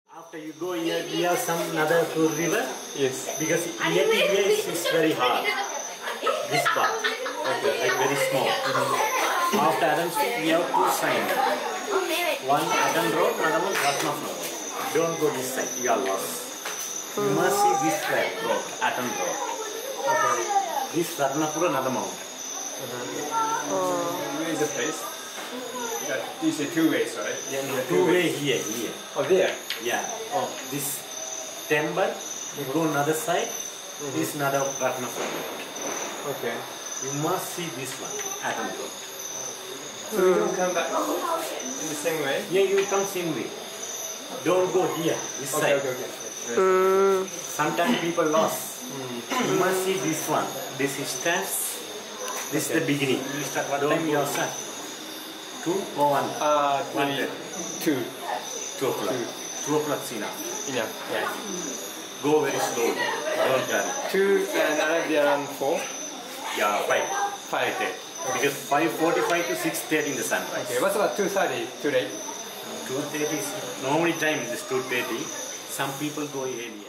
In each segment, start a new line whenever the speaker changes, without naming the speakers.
After you go here, we have some another food river.
Yes.
Because here is very hard. This part, okay, like very small. After Adam's Peak, we have two signs. One Adam Road, another one Ratna Road. Don't go this side, you are lost. You must see this side, road, Adam Road. Okay. This Ratnapura, another mountain.
Where is the place? You say two ways, right?
Yeah, two way here.
Oh, there?
Yeah. Oh, this temple, you go another side, this another Ratnapura.
Okay.
You must see this one, Adam Road.
So you don't come back in the same way?
Yeah, you come same way. Don't go here, this side.
Okay.
Sometimes people lost. You must see this one. This is steps. This is the beginning. You start what time you start? 2 or 1?
2.
2 o'clock. 2 o'clock is enough.
Enough.
Yeah. Go very slowly. Don't hurry.
2 and another around 4?
Yeah, 5. 5:30. Because 5:45 to 6:30 in the sunrise.
Okay, what's about 2:30 today?
2:30 is normally time is 2:30. Some people go earlier.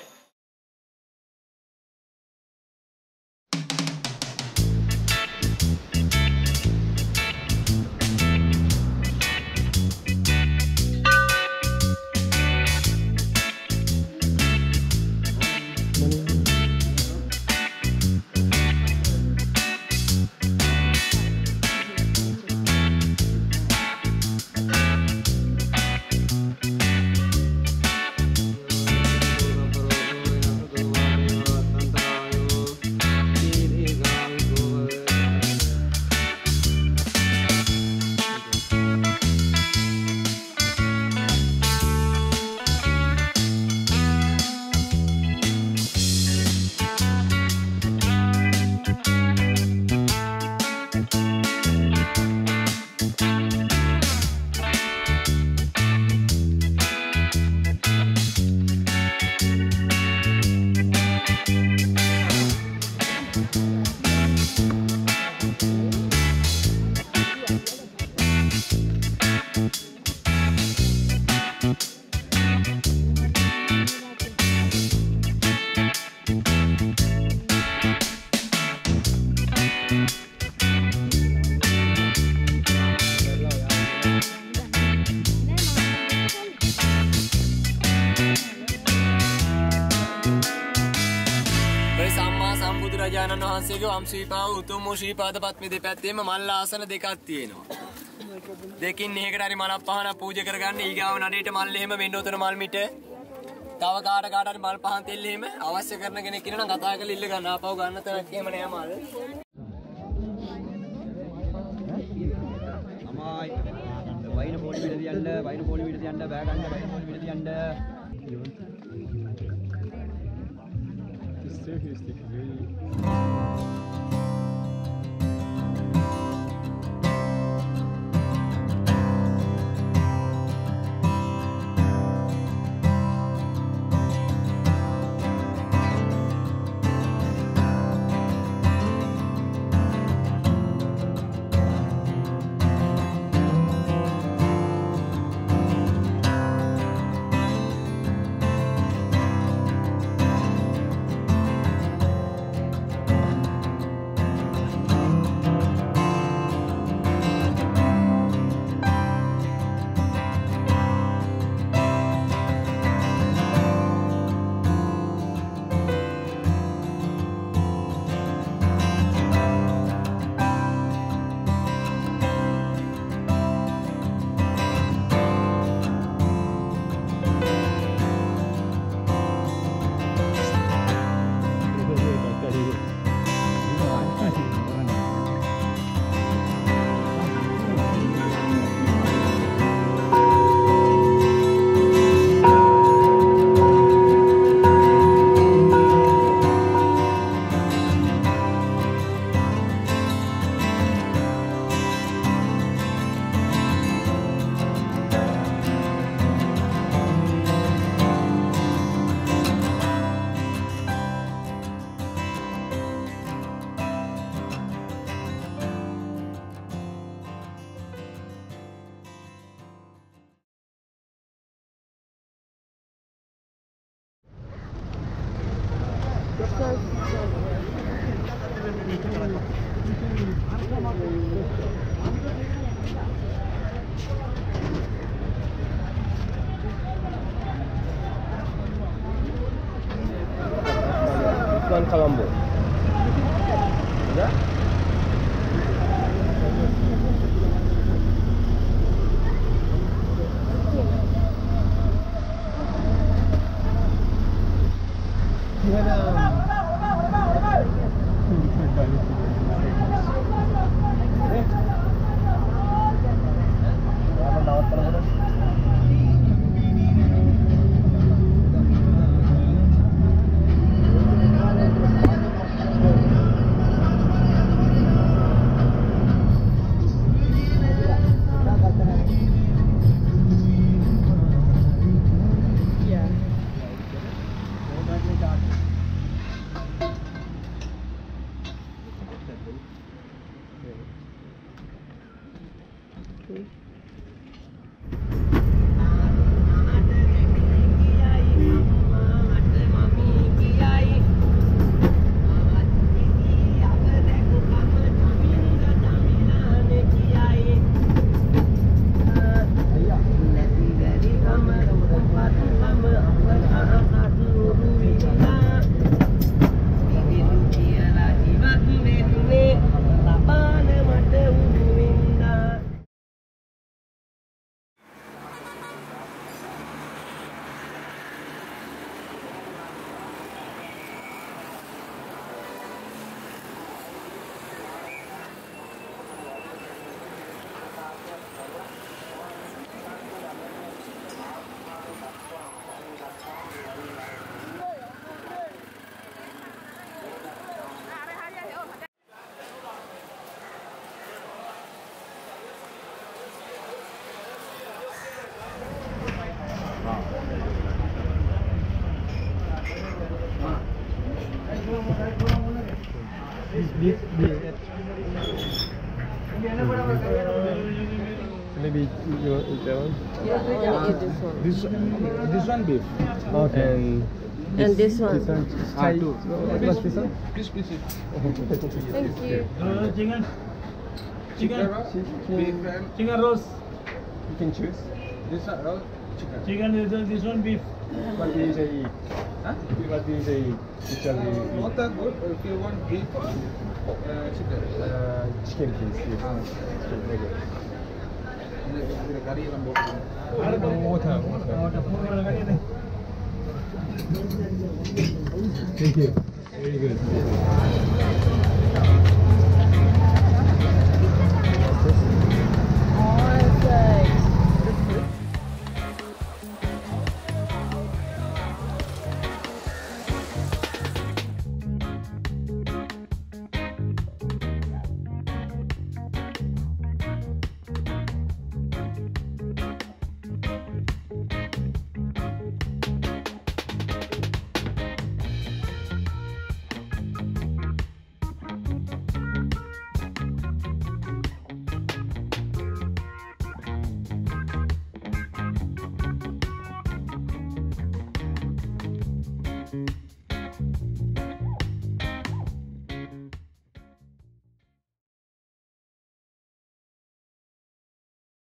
බුදුරජාණන් වහන්සේගේ වම්ශීපාව උතුම් වූ ශ්‍රීපාද පත්මේ දෙපැත්තේම මල් ආසන දෙකක් තියෙනවා. දෙකින් එකකට හරි මලක් පහනක් පූජා කරගන්න ඊගාව නඩේට මල් එහෙම වෙන්න උතන මල් මිට. තව කාට හරි මල් පහන් තෙල් එහෙම අවශ්‍ය කරන කෙනෙක් ඉන්නවා නම් කතා කරලා ඉල්ල ගන්න ආපහු ගන්න තැනක් එහෙම නෑ මල්.
අමායි වයින් පොඩි විදියට තියන්න බෑ ගන්න වයින් පොඩි විදියට තියන්න.
Ikan Colombo. Udah? Maybe you want eat that one?
Yeah, I want to eat this one.
This one beef.
And this one.
This one Thai. What's this one?
Thank you.
Chicken roast. You can choose. This one roast. Chicken. This one beef. What do you say eat? Huh? What do you say eat? Which one do you eat?
Not that good. If you want beef or chicken.
Chicken please. Yes. Chicken, very good.
The curry and
Water. Thank you. Very good.